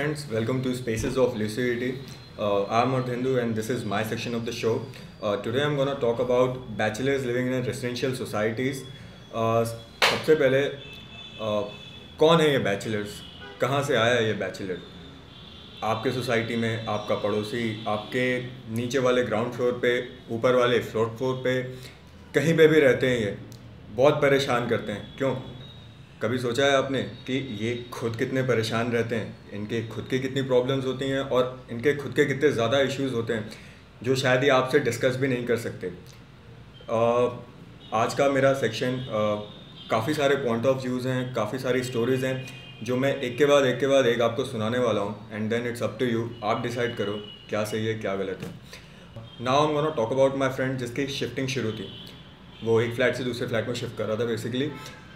friends, welcome to Spaces of Lucidity. I'm Ardhendu and this is my section of the show. Today I'm going to talk about bachelors living in residential societies. सबसे पहले कौन है ये bachelors, कहाँ से आया ये bachelor? आपके सोसाइटी में आपका पड़ोसी, आपके नीचे वाले ग्राउंड फ्लोर पे, ऊपर वाले फ्लोर फ्लोर पे, कहीं पे भी रहते हैं, ये बहुत परेशान करते हैं. क्यों? कभी सोचा है आपने कि ये खुद कितने परेशान रहते हैं, इनके खुद की कितनी प्रॉब्लम्स होती हैं और इनके खुद के कितने ज़्यादा इश्यूज़ होते हैं जो शायद ही आपसे डिस्कस भी नहीं कर सकते. आज का मेरा सेक्शन काफ़ी सारे पॉइंट ऑफ व्यूज़ हैं, काफ़ी सारी स्टोरीज़ हैं जो मैं एक के बाद एक आपको सुनाने वाला हूँ. And then it's up to you, आप डिसाइड करो क्या सही है क्या गलत है. Now I am gonna talk about my friend जिसकी शिफ्टिंग शुरू थी. वो एक फ्लैट से दूसरे फ्लैट में शिफ्ट कर रहा था. बेसिकली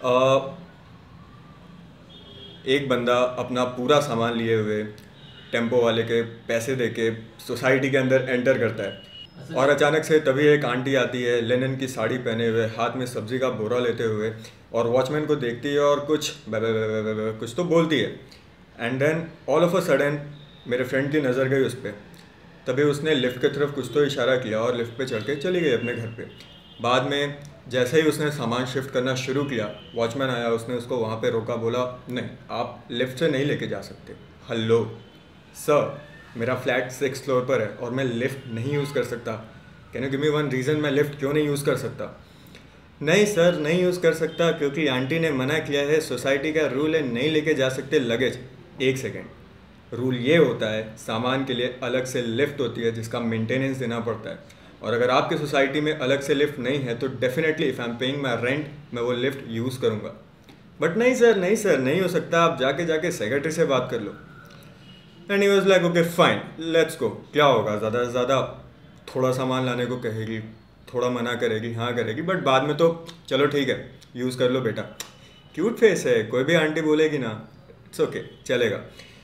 एक बंदा अपना पूरा सामान लिए हुए टेम्पो वाले के पैसे देके सोसाइटी के अंदर एंटर करता है और अचानक से तभी एक आंटी आती है लिनन की साड़ी पहने हुए, हाथ में सब्ज़ी का बोरा लेते हुए, और वॉचमैन को देखती है और कुछ तो बोलती है. And then all of a sudden मेरे फ्रेंड की नज़र गई उस पर. तभी उसने लिफ्ट की तरफ कुछ तो इशारा किया और लिफ्ट पे चढ़ के चली गई अपने घर पे. बाद में जैसे ही उसने सामान शिफ्ट करना शुरू किया, वॉचमैन आया, उसने उसको वहाँ पे रोका, बोला नहीं आप लिफ्ट से नहीं लेके जा सकते. हेलो सर, मेरा फ्लैट 6th फ्लोर पर है और मैं लिफ्ट नहीं यूज़ कर सकता. Can you give me one reason मैं लिफ्ट क्यों नहीं यूज़ कर सकता? नहीं सर नहीं यूज़ कर सकता क्योंकि आंटी ने मना किया है, सोसाइटी का रूल है, नहीं लेके जा सकते लगेज. एक सेकेंड, रूल ये होता है सामान के लिए अलग से लिफ्ट होती है जिसका मेंटेनेंस देना पड़ता है. और अगर आपके सोसाइटी में अलग से लिफ्ट नहीं है तो definitely if I am paying my rent मैं वो लिफ्ट यूज़ करूँगा. बट नहीं सर नहीं हो सकता, आप जाके सेक्रेटरी से बात कर लो. And he was like okay fine let's go. क्या होगा, ज़्यादा से ज़्यादा थोड़ा सामान लाने को कहेगी, थोड़ा मना करेगी, हाँ करेगी, बट बाद में तो चलो ठीक है यूज़ कर लो बेटा. क्यूट फेस है, कोई भी आंटी बोलेगी ना, इट्स ओके चलेगा.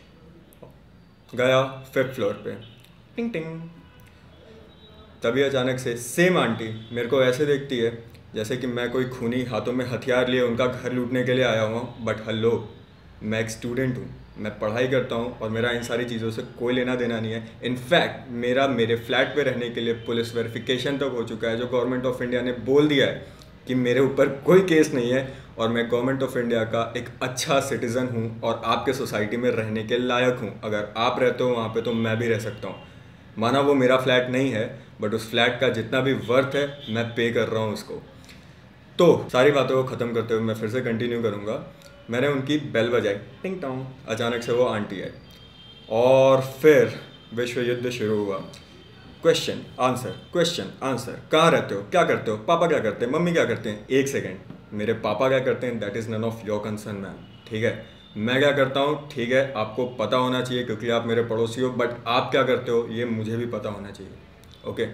गया 5th फ्लोर पे, टिंग टिंग. तभी अचानक से सेम आंटी मेरे को ऐसे देखती है जैसे कि मैं कोई खूनी हाथों में हथियार लिए उनका घर लूटने के लिए आया हुआ हूँ. बट हेलो, मैं एक स्टूडेंट हूँ, मैं पढ़ाई करता हूँ और मेरा इन सारी चीज़ों से कोई लेना देना नहीं है. इनफैक्ट मेरे फ्लैट पे रहने के लिए पुलिस वेरिफिकेशन तक हो चुका है, जो गवर्नमेंट ऑफ इंडिया ने बोल दिया है कि मेरे ऊपर कोई केस नहीं है और मैं गवर्नमेंट ऑफ इंडिया का एक अच्छा सिटीज़न हूँ और आपके सोसाइटी में रहने के लायक हूँ. अगर आप रहते हो वहाँ पर तो मैं भी रह सकता हूँ. माना वो मेरा फ्लैट नहीं है बट उस फ्लैट का जितना भी वर्थ है मैं पे कर रहा हूँ उसको. तो सारी बातों को ख़त्म करते हुए मैं फिर से कंटिन्यू करूँगा. मैंने उनकी बेल बजाई, टिंग टोंग. अचानक से वो आंटी आई और फिर विश्व युद्ध शुरू हुआ. क्वेश्चन आंसर, कहाँ रहते हो, क्या करते हो, पापा क्या करते हैं, मम्मी क्या करते हैं. एक सेकेंड, मेरे पापा क्या करते हैं that is none of your concern ma'am. ठीक है, मैं क्या करता हूँ ठीक है आपको पता होना चाहिए क्योंकि आप मेरे पड़ोसी हो, बट आप क्या करते हो ये मुझे भी पता होना चाहिए. ओके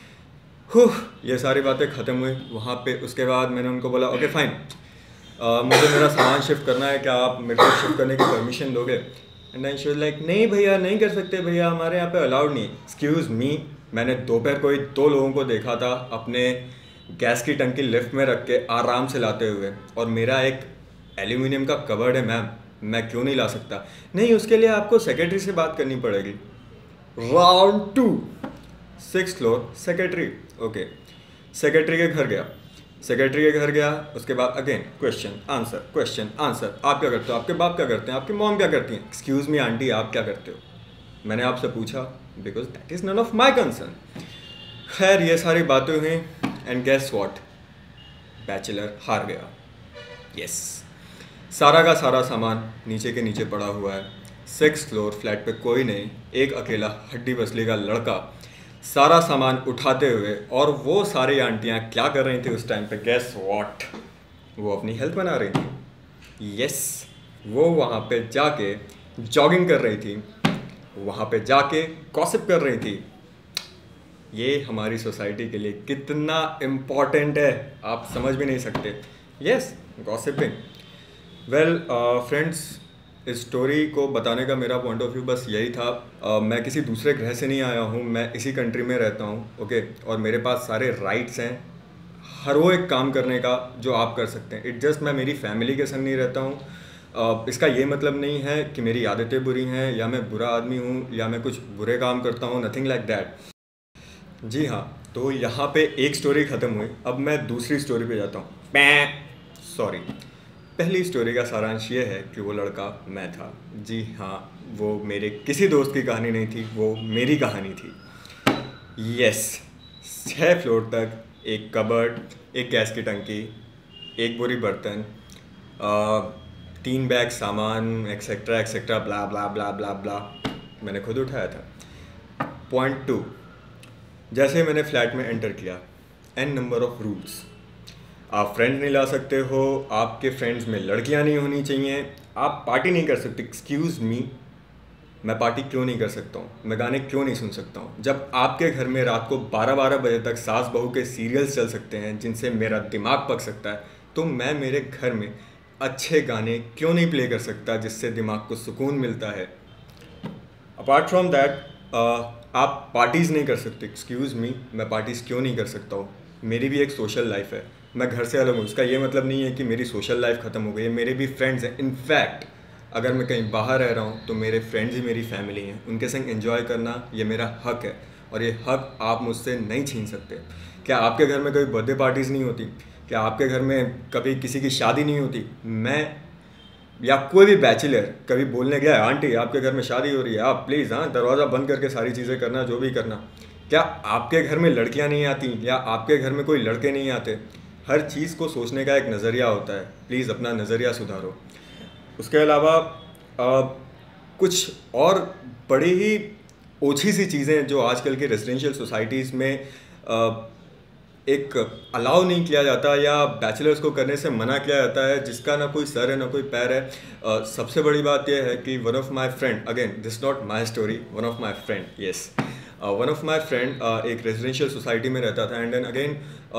ये सारी बातें ख़त्म हुई वहाँ पे. उसके बाद मैंने उनको बोला ओके फाइन, मुझे मेरा सामान शिफ्ट करना है, क्या आप मेरे को शिफ्ट करने की परमिशन दोगे? एंड आई वाज लाइक नहीं भैया नहीं कर सकते भैया, हमारे यहाँ पे अलाउड नहीं. एक्सक्यूज़ मी, मैंने दोपहर को ही 2 लोगों को देखा था अपने गैस की टंकी लिफ्ट में रख के आराम से लाते हुए, और मेरा एक एल्यूमिनियम का कवर्ड है मैम, मैं क्यों नहीं ला सकता? नहीं उसके लिए आपको सेक्रेटरी से बात करनी पड़ेगी. Round 2, 6th floor secretary. Okay, secretary के घर गया. उसके बाद अगेन क्वेश्चन आंसर. आप क्या करते हो, आपके बाप क्या करते हैं, आपकी मॉम क्या करती हैं? एक्सक्यूज़ मी आंटी आप क्या करते हो? मैंने आपसे पूछा because that is none of my concern. खैर ये सारी बातें हुई एंड गेस व्हाट, बैचलर हार गया. यस, सारा का सारा सामान नीचे के नीचे पड़ा हुआ है. 6th फ्लोर फ्लैट पे कोई नहीं, एक अकेला हड्डी बसली का लड़का सारा सामान उठाते हुए. और वो सारी आंटियाँ क्या कर रही थी उस टाइम पे? गेस व्हाट, वो अपनी हेल्थ बना रही थी. यस, वो वहाँ पे जाके जॉगिंग कर रही थी, वहाँ पे जाके गॉसिप कर रही थी. ये हमारी सोसाइटी के लिए कितना इम्पॉर्टेंट है आप समझ भी नहीं सकते. Yes, gossiping. वेल फ्रेंड्स, इस स्टोरी को बताने का मेरा पॉइंट ऑफ व्यू बस यही था. मैं किसी दूसरे ग्रह से नहीं आया हूँ, मैं इसी कंट्री में रहता हूँ. ओके, और मेरे पास सारे राइट्स हैं हर वो एक काम करने का जो आप कर सकते हैं. इट जस्ट मैं मेरी फैमिली के संग नहीं रहता हूँ, इसका ये मतलब नहीं है कि मेरी आदतें बुरी हैं या मैं बुरा आदमी हूँ या मैं कुछ बुरे काम करता हूँ, नथिंग लाइक दैट। जी हाँ, तो यहाँ पे एक स्टोरी ख़त्म हुई, अब मैं दूसरी स्टोरी पे जाता हूँ। सॉरी, पहली स्टोरी का सारांश ये है कि वो लड़का मैं था। जी हाँ, वो मेरे किसी दोस्त की कहानी नहीं थी, वो मेरी कहानी थी। यस, 6 फ्लोर तक एक कबर्ड, एक गैस की टंकी, एक बोरी बर्तन, 3 बैग सामान, एक्सेट्रा एक्सेट्रा, ब्ला ब्ला ब्ला ब्ला ब्ला, मैंने खुद उठाया था। पॉइंट 2, जैसे मैंने फ्लैट में एंटर किया, n नंबर ऑफ रूल्स। आप फ्रेंड नहीं ला सकते हो, आपके फ्रेंड्स में लड़कियां नहीं होनी चाहिए, आप पार्टी नहीं कर सकते। एक्सक्यूज़ मी, मैं पार्टी क्यों नहीं कर सकता हूँ, मैं गाने क्यों नहीं सुन सकता हूँ? जब आपके घर में रात को 12-12 बजे तक सास बहू के सीरियल्स चल सकते हैं जिनसे मेरा दिमाग पक सकता है, तो मैं मेरे घर में अच्छे गाने क्यों नहीं प्ले कर सकता जिससे दिमाग को सुकून मिलता है? अपार्ट फ्रॉम दैट, आप पार्टीज़ नहीं कर सकते। एक्सक्यूज़ मी, मैं पार्टीज़ क्यों नहीं कर सकता हूँ? मेरी भी एक सोशल लाइफ है, मैं घर से अलग हूँ। इसका ये मतलब नहीं है कि मेरी सोशल लाइफ ख़त्म हो गई है, मेरे भी फ्रेंड्स हैं। इनफैक्ट अगर मैं कहीं बाहर रह रहा हूँ तो मेरे फ्रेंड्स ही मेरी फैमिली हैं, उनके संग एंजॉय करना ये मेरा हक है और ये हक आप मुझसे नहीं छीन सकते। क्या आपके घर में कभी बर्थडे पार्टीज़ नहीं होती? क्या आपके घर में कभी किसी की शादी नहीं होती? मैं या कोई भी बैचलर कभी बोलने गया, आंटी आपके घर में शादी हो रही है, आप प्लीज़ हाँ दरवाज़ा बंद करके सारी चीज़ें करना जो भी करना? क्या आपके घर में लड़कियां नहीं आती या आपके घर में कोई लड़के नहीं आते? हर चीज़ को सोचने का एक नज़रिया होता है, प्लीज़ अपना नज़रिया सुधारो। उसके अलावा कुछ और बड़ी ही ओछी सी चीज़ें जो आजकल की रेजिडेंशियल सोसाइटीज़ में एक अलाउ नहीं किया जाता या बैचलर्स को करने से मना किया जाता है, जिसका ना कोई सर है ना कोई पैर है। सबसे बड़ी बात यह है कि one of my friend, again this not my story, one of my friend, yes, one of my friend एक रेजिडेंशियल सोसाइटी में रहता था एंड देन अगेन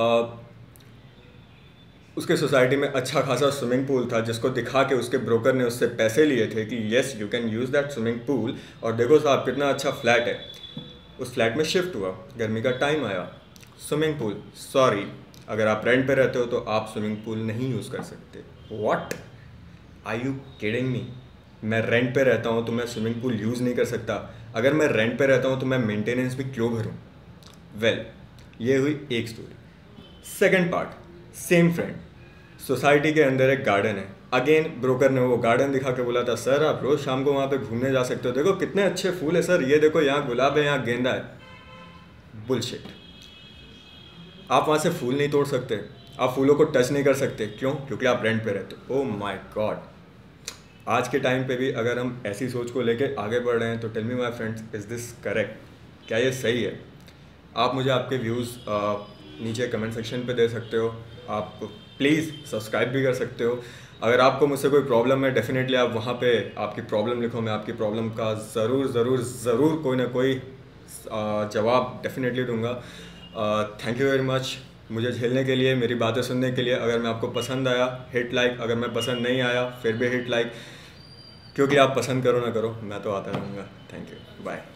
उसके सोसाइटी में अच्छा खासा स्विमिंग पूल था जिसको दिखा के उसके ब्रोकर ने उससे पैसे लिए थे कि yes you can use that swimming pool, और देखो साहब कितना अच्छा फ्लैट है। उस फ्लैट में शिफ्ट हुआ, गर्मी का टाइम आया, स्विमिंग पूल, सॉरी अगर आप रेंट पे रहते हो तो आप स्विमिंग पूल नहीं यूज़ कर सकते। What, are you kidding me? मैं रेंट पे रहता हूँ तो मैं स्विमिंग पूल यूज़ नहीं कर सकता? अगर मैं रेंट पे रहता हूँ तो मैं मेंटेनेंस भी क्यों भरूँ? वेल, ये हुई एक story. Second part, same friend, society के अंदर एक गार्डन है। अगेन ब्रोकर ने वो गार्डन दिखा के बोला था, सर आप रोज़ शाम को वहाँ पे घूमने जा सकते हो, देखो कितने अच्छे फूल है सर, ये देखो यहाँ गुलाब है, यहाँ गेंदा है। बुलशिट, आप वहाँ से फूल नहीं तोड़ सकते, आप फूलों को टच नहीं कर सकते। क्यों? क्योंकि आप रेंट पे रहते हो। ओह माय गॉड, आज के टाइम पे भी अगर हम ऐसी सोच को लेके आगे बढ़ रहे हैं तो tell me my friends, is this correct? क्या ये सही है? आप मुझे आपके व्यूज़ नीचे कमेंट सेक्शन पे दे सकते हो, आप प्लीज़ सब्सक्राइब भी कर सकते हो। अगर आपको मुझसे कोई प्रॉब्लम है, डेफिनेटली आप वहाँ पे आपकी प्रॉब्लम लिखो, मैं आपकी प्रॉब्लम का ज़रूर कोई ना कोई जवाब डेफिनेटली दूंगा। थैंक यू वेरी मच मुझे झेलने के लिए, मेरी बातें सुनने के लिए। अगर मैं आपको पसंद आया हिट लाइक, अगर मैं पसंद नहीं आया फिर भी हिट लाइक, क्योंकि आप पसंद करो ना करो मैं तो आता रहूँगा। Thank you, bye.